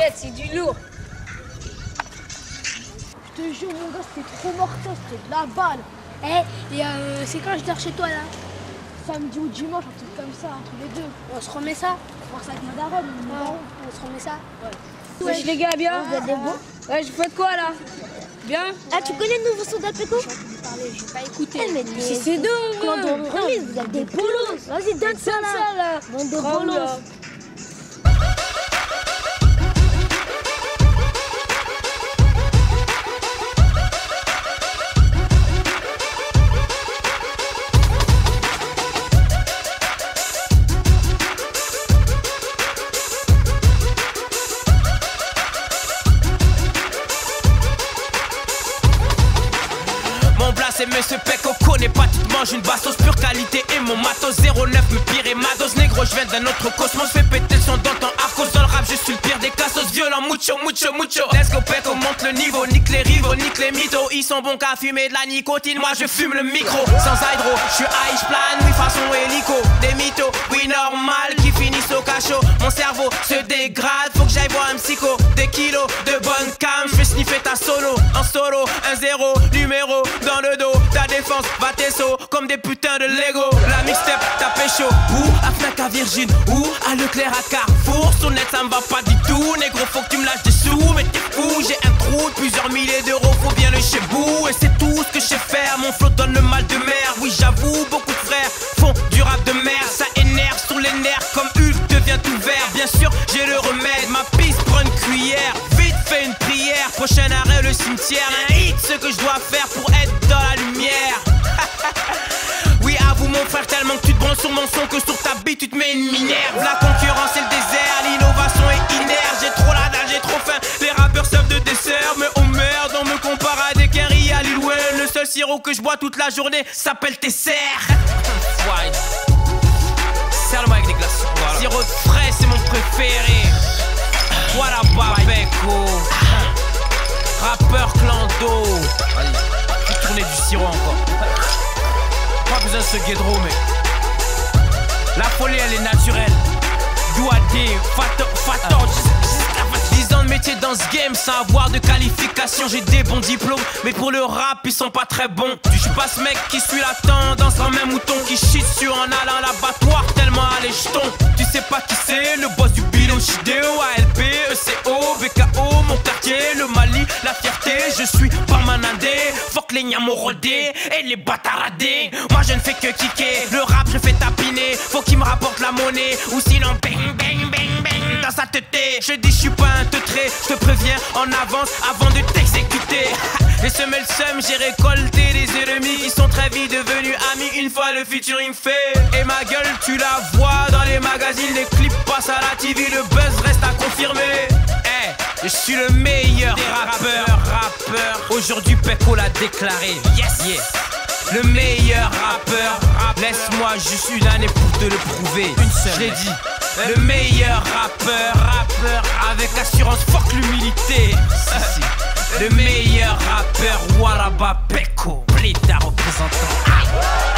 t'inquiète, c'est du lourd. Je te jure, mon gars, c'était trop mortel, c'était de la balle. Eh, et c'est quand je dors chez toi, là? Samedi ou dimanche, un truc comme ça, entre les deux. On se remet ça? On va avec ma daronne, On se remet ça? Ouais. Wesh les gars, bien? Vous êtes des bons? Ouais, je fais quoi là? Bien? Ah, tu connais le nouveau son d'Alpeco? J'ai pas écouté. Eh, mais c'est dingue! Clan de remise, vous êtes des bolos. Vas-y, donne ça là. Bande de bolos. C'est Monsieur Peko, connais pas, tu te manges une bastos pure qualité et mon matos 09 me pire et ma dose négro, je viens d'un autre cosmos, fais péter le son dans ton arcos, dans le rap je suis le pire des cassos, violent, mucho, mucho, mucho. Let's go Peko, monte le niveau, nique les rivaux, nique les mythos, ils sont bons qu'à fumer de la nicotine, moi je fume le micro, sans hydro, je suis high, j'plane, oui façon hélico, des mythos, oui normal, qui finissent au cachot, mon cerveau se dégrade, faut que j'aille voir un psycho, des kilos de bonne cam, je vais sniffer ta solo, en solo, 1-0, numéro dans le dos. Ta défense va tes sauts comme des putains de Lego. La mixtape t'as pécho. Ou à Fnac à Virgin. Ou à Leclerc à Carrefour. Sonnette ça me va pas du tout. Négro faut que tu me lâches des sous. Mais t'es fou, j'ai un trou de plusieurs milliers d'euros. Faut bien le chez vous. Et c'est tout ce que je sais faire. Mon flow donne le mal de mer. Oui j'avoue, beaucoup de frères font du rap de merde. Ça énerve sur les nerfs comme Hulk devient tout vert. Bien sûr j'ai le remède. Ma piste prend une cuillère. Vite fait une prière. Prochain arrêt le cimetière. Un hit ce que je dois faire pour être dans la lumière. Oui avoue mon frère tellement que tu te branles sur mon son que sur ta bite tu te mets une minerve. La concurrence et le désert, l'innovation est inerte. J'ai trop la dalle, j'ai trop faim. Les rappeurs servent de dessert. Mais oh merde on me compare à des Kerry à Lil Wayne. Le seul sirop que je bois toute la journée s'appelle Tesser. Serre-le-moi avec des glaçons. Voilà. Sirop de frais c'est mon préféré. Voilà Peko. Rappeur clando. Tourner du sirop encore. Pas besoin de ce guédro mais la folie elle est naturelle. Douadé, faton, 10 ans de métier dans ce game sans avoir de qualification. J'ai des bons diplômes mais pour le rap ils sont pas très bons. Je suis pas ce mec qui suit la tendance en même mouton qui shit sur en allant à l'abattoir tellement à les jetons. Tu sais pas qui c'est, le boss du bidon, Chideo, ALP, ECO, BKO, mon quartier, le Mali, la fierté. Je suis pas manandé, fuck les nyamorodés et les bâtaradés. Moi je ne fais que kicker, le rap je fais tapiner. Faut qu'il me rapporte la monnaie ou sinon bang bang bang bang dans sa tête. Je dis je suis pas un teutré, je te préviens en avance avant de t'exécuter. Et semé le seum, j'ai récolté des ennemis qui sont très vite devenus amis une fois le featuring fait. Et ma gueule tu la vois dans les magazines, les clips passent à la TV, le buzz reste à confirmer. Je suis le meilleur des rappeurs. Aujourd'hui Peko l'a déclaré. Yes, yes. Le meilleur rappeur. Laisse-moi juste une année pour te le prouver. Une seule. Je l'ai dit. Le meilleur rappeur. Avec assurance, fuck l'humilité. Le meilleur rappeur. Waraba Peko. Pléda représentant.